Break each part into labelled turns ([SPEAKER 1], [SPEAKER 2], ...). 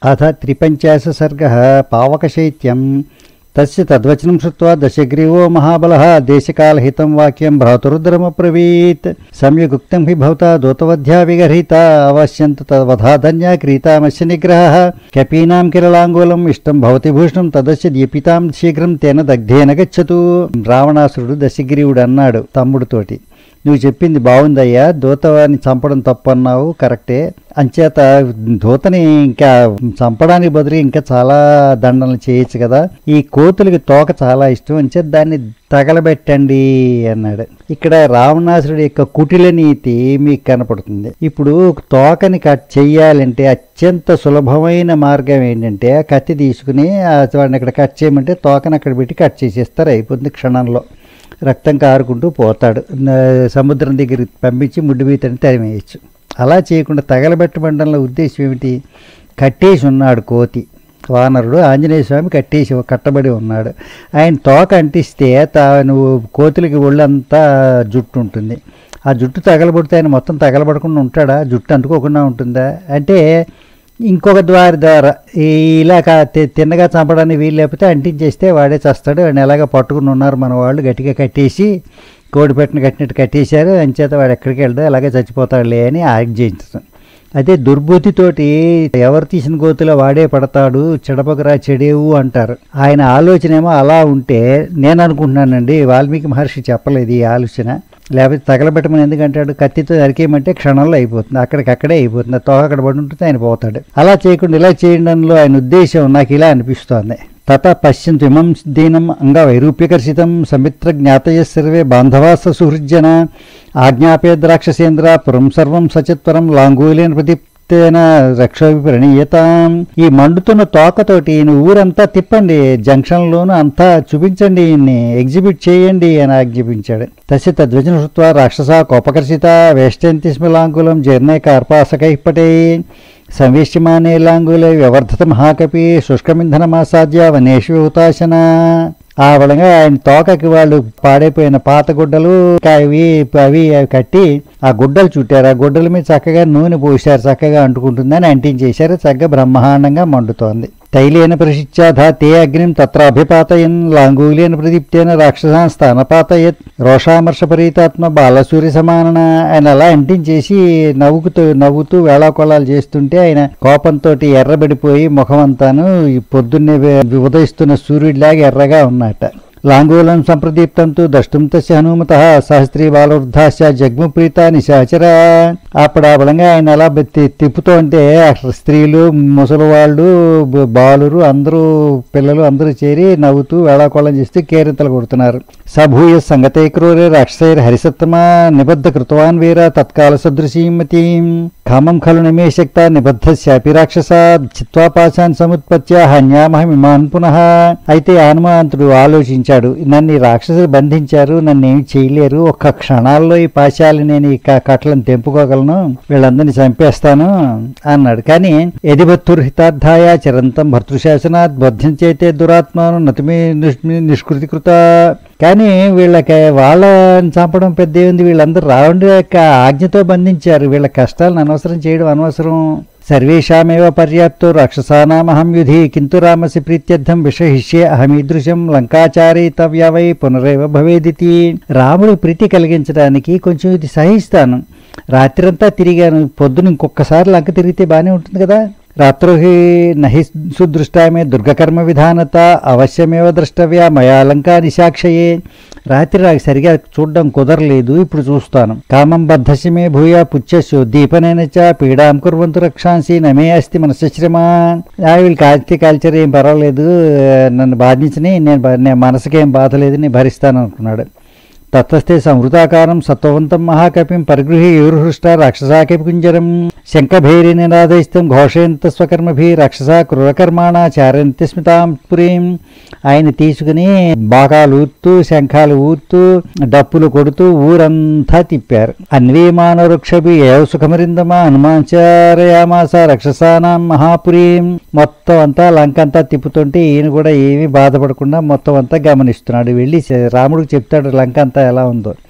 [SPEAKER 1] అథ త్రిపంచాశ సర్గః పావకశైత్యం తస్య తద్వచనం శ్రుత్వా దశగ్రీవో మహాబలః దేశకాలహితం వాక్యం భ్రాతరుద్రమబ్రవీత్ సమ్యగుక్తం హి భవతా దూతవధ్యా విగర్హితా అవశ్యంత తద్వధాధన్యా క్రీతామస్య నిగ్రహః కపీనాం కిరళాంగూలం ఇష్టం భవతి భూషణం తదస్య దీపితాం శీఘ్రం తేన దగ్ధేన గచ్చతు. రావణాసురుడు దశగ్రీవుడు అన్నాడు తమ్ముడితోటి, నువ్వు చెప్పింది బాగుందయ్యా, దూతని చంపడం తప్పు అన్నావు, కరెక్టే. అంచేత దూతని ఇంకా చంపడానికి బదులు ఇంకా చాలా దండనలు చేయొచ్చు కదా. ఈ కోతులకి తోక చాలా ఇష్టం, అంచేత దాన్ని తగలబెట్టండి అన్నాడు. ఇక్కడ రావణాసురుడి యొక్క కుటిల నీతి మీకు కనపడుతుంది. ఇప్పుడు తోకని కట్ చెయ్యాలంటే అత్యంత సులభమైన మార్గం ఏంటంటే కత్తి తీసుకుని వాడిని ఇక్కడ కట్ చేయమంటే తోకని అక్కడ పెట్టి కట్ చేసేస్తారు, అయిపోతుంది క్షణంలో. రక్తం కారుకుంటూ పోతాడు, సముద్రం దగ్గరికి పంపించి ముడ్డు బీతని తరిమేయచ్చు. అలా చేయకుండా తగలబెట్టమండంలో ఉద్దేశం ఏమిటి? కట్టేసి ఉన్నాడు కోతి వానరుడు, ఆంజనేయ స్వామి కట్టబడి ఉన్నాడు. ఆయన తోక అంటిస్తే నువ్వు కోతులకి ఒళ్ళంతా జుట్టు ఉంటుంది, ఆ జుట్టు తగలబడితే ఆయన మొత్తం తగలబడకుండా ఉంటాడా? జుట్టు అంటుకోకుండా ఉంటుందా? అంటే ఇంకొక ద్వారా ఇలా తిన్నగా చంపడానికి వీలు లేకపోతే అంటించేస్తే వాడే చస్తాడు. వాడిని ఎలాగ పట్టుకుని ఉన్నారు మన వాళ్ళు, గట్టిగా కట్టేసి కోడిపెట్టను కట్టినట్టు కట్టేశారు, అంచేత వాడు ఎక్కడికి వెళ్తాడు, అలాగే చచ్చిపోతాడులే అని ఆజ్ఞయించడం. అదే దుర్బుద్ధితోటి ఎవరు తీసిన గోతులో వాడే పడతాడు, చెడపకరా చెడేవు అంటారు. ఆయన ఆలోచన ఏమో అలా ఉంటే నేను అనుకుంటున్నానండి, వాల్మీకి మహర్షి చెప్పలేదు ఈ ఆలోచన. లేకపోతే తగలబెట్టమని ఎందుకంటాడు? కత్తితో నరికేయమంటే క్షణంలో అయిపోతుంది, అక్కడికక్కడే అయిపోతుంది, తోక అక్కడ పడి ఉంటుంది, ఆయన పోతాడు. అలా చేయకుండా ఇలా చేయడంలో ఆయన ఉద్దేశం నాకు ఇలా అనిపిస్తోంది. తత పశ్యంతు ఇమం దీనం అంగ వైరూప్యకర్షితం సమిత్ర జ్ఞాతయ సర్వే బాంధవాస సుహృజ్జన ఆజ్ఞాపేద్ రాక్షసేంద్ర పురం సర్వం సచత్వరం లాంగూలేన ప్రదీప్తేన రక్షోభి ప్రణీయతాం. ఈ మండుతున్న తోకతోటి ఊరంతా తిప్పండి, జంక్షన్లోనూ అంతా చూపించండి, ఈయన్ని ఎగ్జిబిట్ చేయండి అని ఆజ్ఞాపించాడు. తస్య తద్వచన శృత్వా రాక్షసా కోపకర్షిత వేష్టంతిస్మ లాంగులం జీర్ణే కార్పాసకై పటే సంవేశ్యమానే లాంగులే వ్యవర్ధత మహాకపి శుష్కమింధనమాసాద్య వనేషు హుతాశన. ఆ బలంగా ఆయన తోకకి వాళ్ళు పాడైపోయిన పాత గుడ్డలు అవి కట్టి ఆ గుడ్డలు చుట్టారు, ఆ గుడ్డల మీద చక్కగా నూనె పోసారు, చక్కగా అంటుకుంటుందని అంటించేశారు, చక్కగా బ్రహ్మాండంగా మండుతోంది. తైలేన ప్రశిచ్చాధ తే అగ్నిం తత్ర అభిపాతయన్ లాంగూలేన ప్రదీప్తేన రాక్షసాన్ స్థానపాతయత్ రోషామర్ష పరీతాత్మ బాలసూర్య సమానన. ఆయన అలా అంటించేసి నవ్వుతూ వేళాకొళాలు చేస్తుంటే ఆయన కోపంతో ఎర్రబడిపోయి ముఖం అంతాను పొద్దున్నే ఉదయిస్తున్న సూర్యుడిలాగా ఎర్రగా ఉన్నట. లాంగూలం సంప్రదీప్తంతు ద్రష్టుం తస్య హనుమతః సహస్త్రీ బాలవృద్ధాశ్చ జగ్ము ప్రీత నిశాచర. అప్పుడు ఆ బలంగా ఆయన అలా తిప్పుతూ ఉంటే స్త్రీలు, ముసలివాళ్ళు, బాలురు అందరూ, పిల్లలు అందరూ చేరి నవ్వుతూ వేళాకోళం చేస్తూ కేరింతలు కొడుతున్నారు. సభూయ సంగతే క్రూరే రాక్షసైర్ హరిసత్తమా నిబద్ధ కృతవాన్ వీర తత్కాల సదృశీమతీం కామం ఖలు నిమే శక్త నిబద్ధస్యాపి రాక్షస చిత్వాపాశాన్ సముత్పత్య హన్యామహమిమాన్ పునః. అయితే హనుమంతుడు ఆలోచించాడు, నన్ను ఈ రాక్షసులు బంధించారు, నన్ను ఏమి చేయలేరు, ఒక్క క్షణాల్లో ఈ పాశాలు నేను ఈ కట్లను తెంపుకోగలను, వీళ్ళందరినీ చంపేస్తాను అన్నాడు. కానీ ఎదిబత్తుర్హితార్థాయ చిరంతం భర్తృశాసనాత్ బద్ధం చేతే దురాత్మను నతిమి నిష్కృతికృత. కానీ వాళ్ళని చంపడం పెద్ద ఏముంది, వీళ్ళందరూ రావణుడి యొక్క ఆజ్ఞతో బంధించారు, వీళ్ళ కష్టాలను అనవసరం చేయడం అనవసరం. సర్వేషామేవ పర్యాప్తో రాక్షసానామహం యుధి కింటు రామసి ప్రీత్యర్థం విషహిష్యే అహమీదృశం లంకాచారితవ్య వై పునరేవ భవేదితి. రాముడు ప్రీతి కలిగించడానికి కొంచెం ఇది సహిస్తాను, రాత్రంతా తిరిగాను, పొద్దున ఇంకొకసారి లంక తిరిగితే బాగానే ఉంటుంది కదా. రాత్రోహి నహి సుదృష్టామే దుర్గకర్మ విధానత అవశ్యమేవ ద్రష్టవ్య మయా లంకా నిశాక్షయే. రాత్రి నాకు సరిగా చూడడం కుదరలేదు, ఇప్పుడు చూస్తాను. కామం బద్ధశమే భూయా పుచ్చస్యో దీపనైన చ పీడాం కుర్వంతు రక్షాంసి నమే అస్తి మనశ్శ్రమాన్. వీళ్ళు కాల్చర్ ఏం పర్వాలేదు, నన్ను బాధించని, నేను మనసుకేం బాధ లేదు, నేను భరిస్తాను అనుకున్నాడు. తతస్థే సంవృతాకారం సత్వవంతం మహాకపిం పరిగృహి యూరుహృష్ట రాక్షసాకపి కుంజరం శంఖభైరి నినాదయిస్తం ఘోషయంత స్వకర్మభి రాక్షస క్రూరకర్మాణ చారంతి స్మితాం పురీం. ఆయన తీసుకుని బాకాలు ఊత్తూ, శంఖాలు ఊత్తూ, డప్పులు కొడుతూ ఊరంతా తిప్పారు. అన్వీమాన వృక్షభి ఏవ సుఖమరిందమా హనుమాచారయామాస రక్షసానాం మహాపురీం. మొత్తం అంతా లంకంతా తిప్పుతుంటే ఈయన కూడా ఏమీ బాధపడకుండా మొత్తం అంతా గమనిస్తున్నాడు. వెళ్ళి రాముడికి చెప్తాడు లంక అంతా ఎలా ఉందో.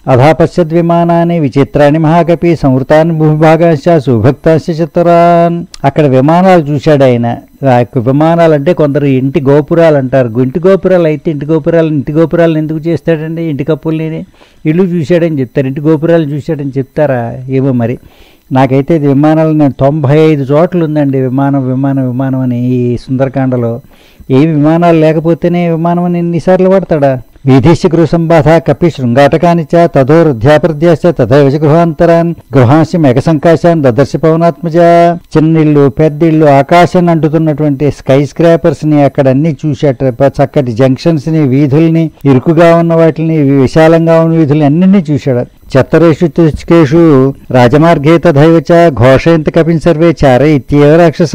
[SPEAKER 1] అధాపశ్యద్విమానాన్ని విచిత్రాన్ని మహాకపి సంవృతాన్ని భూభాగాంశ సుభక్తాంశ చతురాన్. అక్కడ విమానాలు చూశాడు ఆయన. ఆ యొక్క విమానాలు అంటే కొందరు ఇంటి గోపురాలు అంటారు. ఇంటి గోపురాలు అయితే ఇంటి గోపురాలను ఎందుకు చేస్తాడండి? ఇంటి కప్పుల్ని ఇల్లు చూశాడని చెప్తారు, ఇంటి గోపురాలు చూశాడని చెప్తారా? ఏమో మరి. నాకైతే ఇది విమానాలు నేను 95 చోట్ల ఉందండి విమానం అని ఈ సుందరకాండలో. ఏ విమానాలు లేకపోతేనే విమానం అని ఎన్నిసార్లు పడతాడా? వీధిశ్చ గృహ సంబాధ కపి శృంగాటకాని చ తథోరుధ్యాపృధ్యాశ్చ తథైవచ గృహాంతరాన్ గృహాంశ మేఘసంకాశాన్ దదర్శ పవనాత్మజ. చిన్నిళ్ళు పెద్దిళ్ళు ఆకాశాన్ని అంటుతున్నటువంటి స్కై స్క్రాపర్స్ ని అక్కడ అన్ని చూశాట. చక్కటి జంక్షన్స్ ని, వీధుల్ని, ఇరుకుగా ఉన్న వాటిని, విశాలంగా ఉన్న వీధుల్ని అన్నింటినీ చూశాడు. చత్తరేషు తుష్కేషు రాజమార్గే తథైవచ ఘోషయంత కపిన్ సర్వే చార ఇత్యేవ రాక్షస.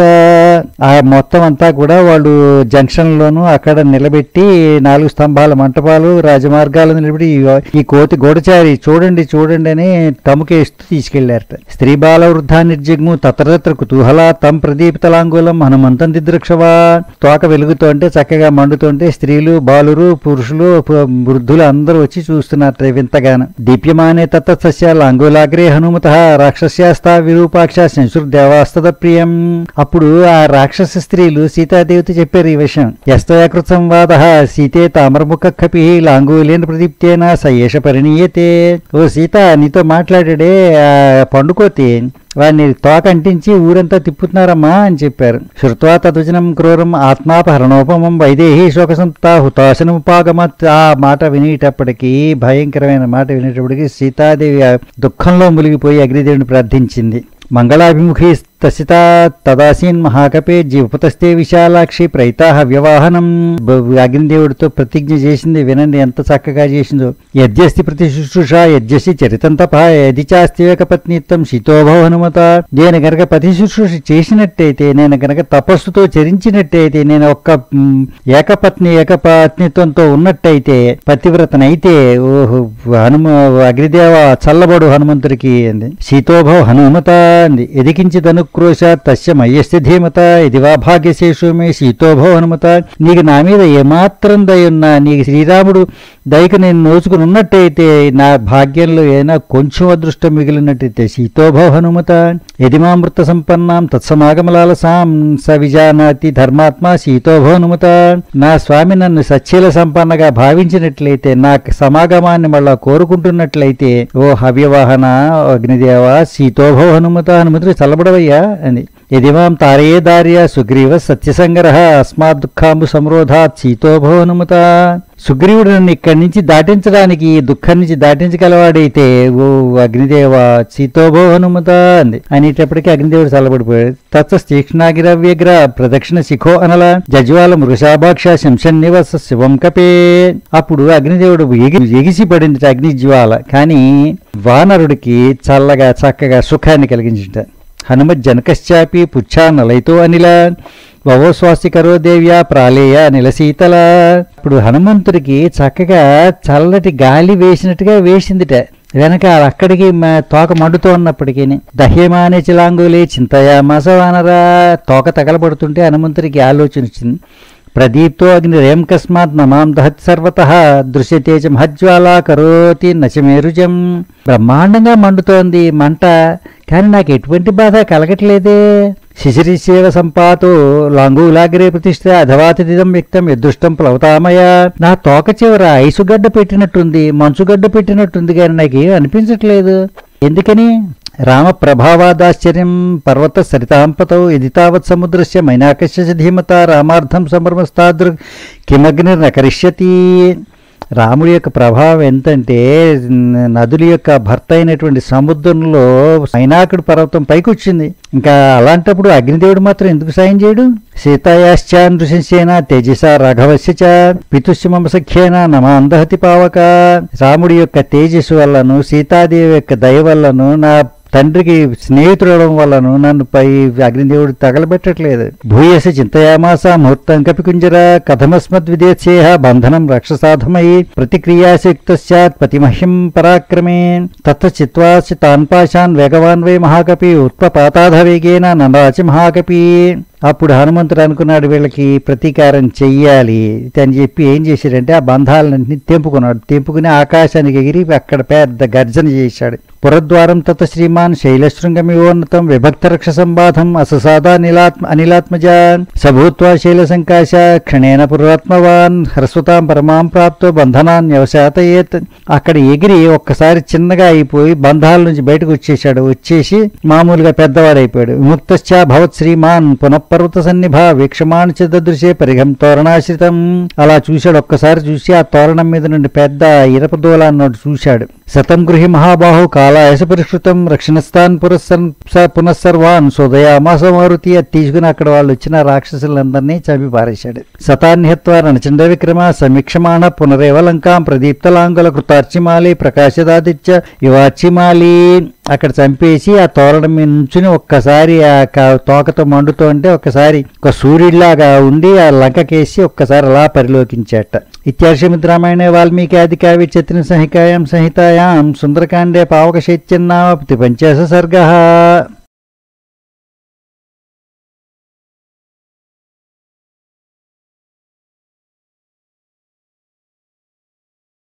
[SPEAKER 1] ఆ మొత్తం అంతా కూడా వాళ్ళు జంక్షన్లోనూ అక్కడ నిలబెట్టి 4 స్తంభాల మంటపాలు రాజమార్గాలను నిలబెట్టి ఈ కోతి గూఢచారి చూడండి అని తముకేస్తూ తీసుకెళ్లారట. స్త్రీ బాల వృద్ధా నిర్జిగ్ము తత్రతత్ర కుతూహల తం ప్రదీపితలాంగులం హనుమంతం దిద్రక్షవా. తోక వెలుగుతుంటే చక్కగా మండుతుంటే స్త్రీలు, బాలురు, పురుషులు, వృద్ధులు అందరూ వచ్చి చూస్తున్నారు వింతగాను. దీప్యమానే తత్సస్య లాంగోలాగ్రే హనుమత రాక్షస్యాస్తా విరూపాక్ష శంశుర్దేవాస్తద ప్రియం. అప్పుడు ఆ రాక్షస స్త్రీలు సీతాదేవితో చెప్పారు ఈ విషయం. యస్తయాకృత సంవాద సీతే తామరముఖ కపి లాంగూలేన ప్రదీప్తేన సయేష పరిణీయతే. ఓ సీత, నీతో మాట్లాడాడే పండుకోతి, వాడిని తోక అంటించి ఊరంతా తిప్పుతున్నారమ్మా అని చెప్పారు. శృత్వా తద్వచనం క్రూరం ఆత్మాపహరణోపమం వైదేహి శోకసంతా హుతాశనముపాగమత్. ఆ మాట వినేటప్పటికీ, భయంకరమైన మాట వినేటప్పటికీ సీతాదేవి దుఃఖంలో మునిగిపోయి అగ్నిదేవుని ప్రార్థించింది. మంగళాభిముఖీ తసితా తదాసీన్ మహాకపే జీవపతస్తే విశాలాక్షి ప్రైతా హవ్యవాహనం. అగ్నిదేవుడితో ప్రతిజ్ఞ చేసింది, వినండి ఎంత చక్కగా చేసిందో. యజ్ఞస్తి ప్రతి శుశ్రూష యజ్ఞసి చరితం తప యది చాస్తివేక పత్నిత్వం శీతోభవ హనుమత. నేను గనక పతి శుశ్రూష చేసినట్టయితే, నేను గనక తపస్సుతో చరించినట్టయితే, నేను ఒక్క ఏకపత్నిత్వంతో ఉన్నట్టయితే, పతివ్రతనైతే, ఓహో అగ్నిదేవ చల్లబడు హనుమంతుడికి అంది. శీతోభవ హనుమత అంది. ఎదికించిదను క్రోశ తస్య మయ్యస్తి ధీమత ఇది వా భాగ్యశేషు మే శీతోభవ హనుమత. నీకు నా మీద ఏమాత్రం దయున్నా, నీకు శ్రీరాముడు దయకు నేను నోచుకుని ఉన్నట్టయితే, నా భాగ్యంలో ఏదైనా కొంచెం అదృష్టం మిగిలినట్టయితే శీతోభవ హనుమత. యదిమామృత సంపన్నాం తత్సమాగమలాలసాం స విజానాతి ధర్మాత్మ శీతోభవ హనుమత. నా స్వామి నన్ను సచ్చీల సంపన్నగా భావించినట్లయితే, నా సమాగమాన్ని మళ్ళా కోరుకుంటున్నట్లయితే, ఓ హవ్యవాహన అగ్నిదేవ శీతోభవ హనుమత, హనుమంతుడు చల్లబడవయ్యా అని. యదిమాం తారయే దార్య సుగ్రీవ సత్యసంగరః అస్మాత్ దుఃఖాంబు సంరోధాత్ శీతోభవ హనుమత. సుగ్రీవుడు నన్ను ఇక్కడి నుంచి దాటించడానికి, దుఃఖం నుంచి దాటించగలవాడైతే, ఓ అగ్నిదేవ శీతోభవ హనుమత అంది. అనేటప్పటికీ అగ్నిదేవుడు చల్లబడిపోయాడు. తత్స్తీక్ష్ణాగిరవ్యగ్ర ప్రదక్షిణ శిఖో అనల జజ్వాల మృషాభాక్ష శంశన్నివస శివం కపే. అప్పుడు అగ్నిదేవుడు ఎగిసి పడింది అగ్నిజ్వాల, కానీ వానరుడికి చక్కగా సుఖాన్ని కలిగించింట. హనుమజ్జనకశ్చాపి పుచ్చా నలైతో అనిల వవో స్వాస్తికరో దేవ్యా ప్రాళేయ నిలశీతల. ఇప్పుడు హనుమంతుడికి చక్కగా చల్లటి గాలి వేసినట్టుగా వేసిందిట వెనక. అక్కడికి తోక మండుతూ ఉన్నప్పటికీ దహ్యమానే చిలాంగులే చింతయామాస వానరా. తోక తగలబడుతుంటే హనుమంతుడికి ఆలోచన వచ్చింది. ప్రదీప్తో అగ్నిరేం కస్మాత్ నమాం దహత్ సర్వతః దృశ్యతే చ మహజ్వాలా కరోతి నచమేరుజం. బ్రహ్మాండంగా మండుతోంది మంట, కానీ నాకు ఎటువంటి బాధ కలగట్లేదే. శిశిరిసేవ సంపాతో లాంగూలాగ్రే ప్రతిష్ట అధవాతిదిదం వ్యక్తం యదృష్టం ప్లవతామయ. నా తోక చివర ఐసుగడ్డ పెట్టినట్టుంది, మంచుగడ్డ పెట్టినట్టుంది, కానీ నాకేం అనిపించట్లేదు. ఎందుకని? రామ ప్రభావాదాశ్చర్యం పర్వత సరితాంపతౌ ఇది తావత్ సముద్రస్య మైనాకస్య ధీమత రామార్థం సమర్మస్తాదృ కిమగ్నిర్న కరిష్యతి. రాముడి యొక్క ప్రభావం ఎంతంటే, నదుల యొక్క భర్త అయినటువంటి సముద్రంలో మైనాకుడు పర్వతం పైకి వచ్చింది. ఇంకా అలాంటప్పుడు అగ్నిదేవుడు మాత్రం ఎందుకు సాయం చేయడు? సీతాయాశ్చ నృశంసేన తేజస రాఘవస్య చ పితుస్య మమ సఖ్యేన నమాందహతి పావక. రాముడి యొక్క తేజస్సు వల్లను, సీతాదేవి యొక్క దయ వల్లను, నా తండ్రికి స్నేహితుడవడం వల్లను నన్ను పై అగ్నిదేవుడు తగలబెట్టట్లేదు. భూయస చింతయామాస ముహూర్తం కపికుంజర కథమస్మద్విదేశేహ బంధనం రక్షసాధమై ప్రతిక్రియాశక్త స్యాత్ పతిమహ్యం పరాక్రమే. తత్చిత్వాసి తాన్ పాశాన్ వేగవాన్ వై మహాకపి ఉత్పపాతాధ వేగేన నరాచి మహాకపి. అప్పుడు హనుమంతుడు అనుకున్నాడు వీళ్ళకి ప్రతీకారం చెయ్యాలి అని చెప్పి ఏం చేశాడంటే ఆ బంధాలన్నింటినీ తెంపుకుని ఆకాశానికి ఎగిరి అక్కడ పెద్ద గర్జన చేశాడు. పురద్వారం తత శ్రీమాన్ శైలశృంగమివోన్నతం విభక్త రక్ష సంబాధం అససాదా అనిలాత్మజాన్ సభూత్వా శైల సంకాశ క్షణేన పురాత్మవాన్ హ్రస్వతాం పరమాం ప్రాప్తో బంధనాన్ వ్యవశాతయేత్. అక్కడ ఎగిరి ఒక్కసారి చిన్నగా అయిపోయి బంధాల నుంచి బయటకు వచ్చేసి మామూలుగా పెద్దవాడైపోయాడు. విముక్తశ్చ భవత్ శ్రీమాన్ పునఃపర్వత సన్నిభ వీక్షమాన్ చిదృశే పరిఘం తోరణాశ్రితం. అలా చూశాడు, ఒక్కసారి చూసి ఆ తోరణం మీద నుండి పెద్ద ఇరప దూలాన్నోటి చూశాడు. శతం గృహి మహాబాహు కాలాయస పరిష్కృతం రక్షణస్థాన్ పునఃసర్వాన్ సోదయామాస మారుతి. అది తీసుకుని అక్కడ వాళ్ళు వచ్చిన రాక్షసులందరినీ చంపి పారేశాడు. శతాన్యత్వ రణచండ విక్రమ సమీక్షమాణ పునరేవ లంకాం ప్రదీప్తలాంగుల కృతార్చిమాలి ప్రకాశదాదిత్య యువార్చిమాలి. అక్కడ చంపేసి ఆ తోరణం మీద నుంచుని ఒక్కసారి ఆ తోకతో మండుతూ ఉంటే ఒక్కసారి ఒక సూర్యుడిలాగా ఉండి ఆ లంకకేసి ఒక్కసారి అలా పరిలోకించాట. ఇత్యార్షమిత్ రామాయణే వాల్మీకి ఆది కావ్య చతుర్ సంహితాయాం సుందరకాండే పావక శైత్యన్నామ 15 సర్గః.